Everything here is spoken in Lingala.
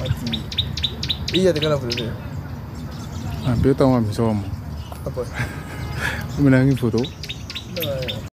Iya te kana foto. Ah, beta uma pessoa. Apa? Menangin foto. Nah,